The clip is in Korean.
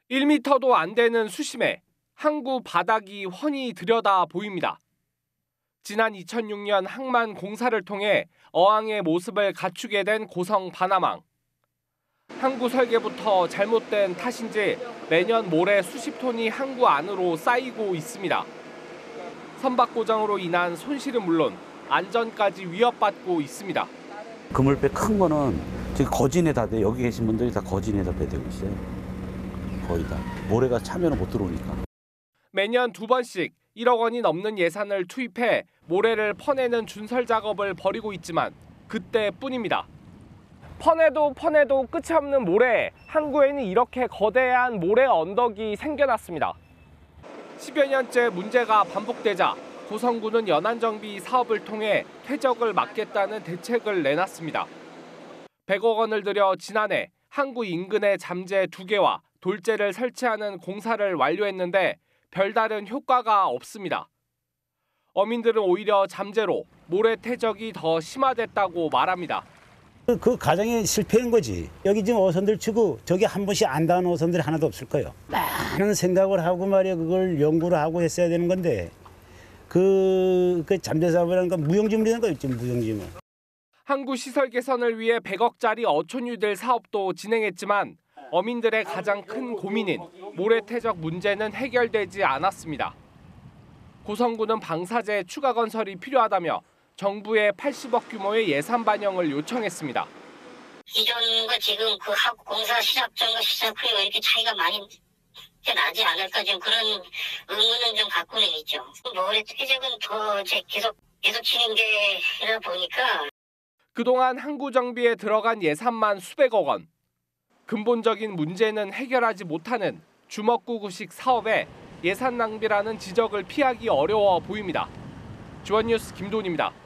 1m도 안 되는 수심에 항구 바닥이 훤히 들여다 보입니다. 지난 2006년 항만 공사를 통해 어항의 모습을 갖추게 된 고성 바나망. 항구 설계부터 잘못된 탓인지 매년 모래 수십 톤이 항구 안으로 쌓이고 있습니다. 선박 고장으로 인한 손실은 물론 안전까지 위협받고 있습니다. 그물배 큰 거는 지금 거진에다 돼. 여기 계신 분들이 다 거진에다 배대고 있어요. 거의 다. 모래가 차면 못 들어오니까. 매년 2번씩 1억 원이 넘는 예산을 투입해 모래를 퍼내는 준설 작업을 벌이고 있지만 그때뿐입니다. 퍼내도 끝이 없는 모래. 항구에는 이렇게 거대한 모래 언덕이 생겨났습니다. 10여 년째 문제가 반복되자 고성군은 연안정비 사업을 통해 퇴적을 막겠다는 대책을 내놨습니다. 100억 원을 들여 지난해 항구 인근에 잠재 2개와 돌재를 설치하는 공사를 완료했는데 별다른 효과가 없습니다. 어민들은 오히려 잠재로 모래 퇴적이 더 심화됐다고 말합니다. 그 과정이 실패한 거지. 여기 지금 어선들 치고 저기 한 번씩 안 닿은 어선들이 하나도 없을 거예요. 많은 생각을 하고 말이야 그걸 연구를 하고 했어야 되는 건데 그 잠재 사업이라는 건 무용지물이라는 거 있지, 무용지물. 항구 시설 개선을 위해 100억짜리 어촌유들 사업도 진행했지만 어민들의 가장 큰 고민인 모래 퇴적 문제는 해결되지 않았습니다. 고성군은 방사제 추가 건설이 필요하다며 정부에 80억 규모의 예산 반영을 요청했습니다. 기존과 지금 그 하구 공사 시작 전과 시작 후에 왜 이렇게 차이가 많이 나지 않을까 좀 그런 의문은 좀 갖고는 있죠. 모래 퇴적은 더 계속 진행되다 보니까 그동안 항구 정비에 들어간 예산만 수백억 원. 근본적인 문제는 해결하지 못하는 주먹구구식 사업에 예산 낭비라는 지적을 피하기 어려워 보입니다. 주원뉴스 김도훈입니다.